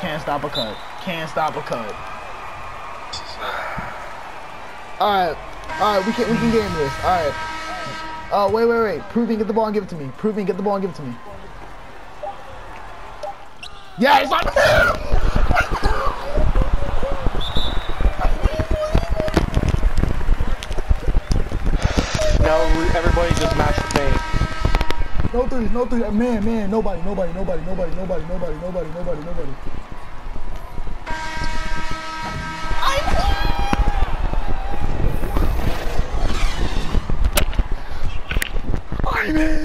Can't stop a cut. Can't stop a cut. Alright. Alright, we can game this. Alright. Wait. Proving, get the ball and give it to me. Proving, get the ball and give it to me. Yes! No, everybody just match the paint. No threes. Man, nobody. I'm in!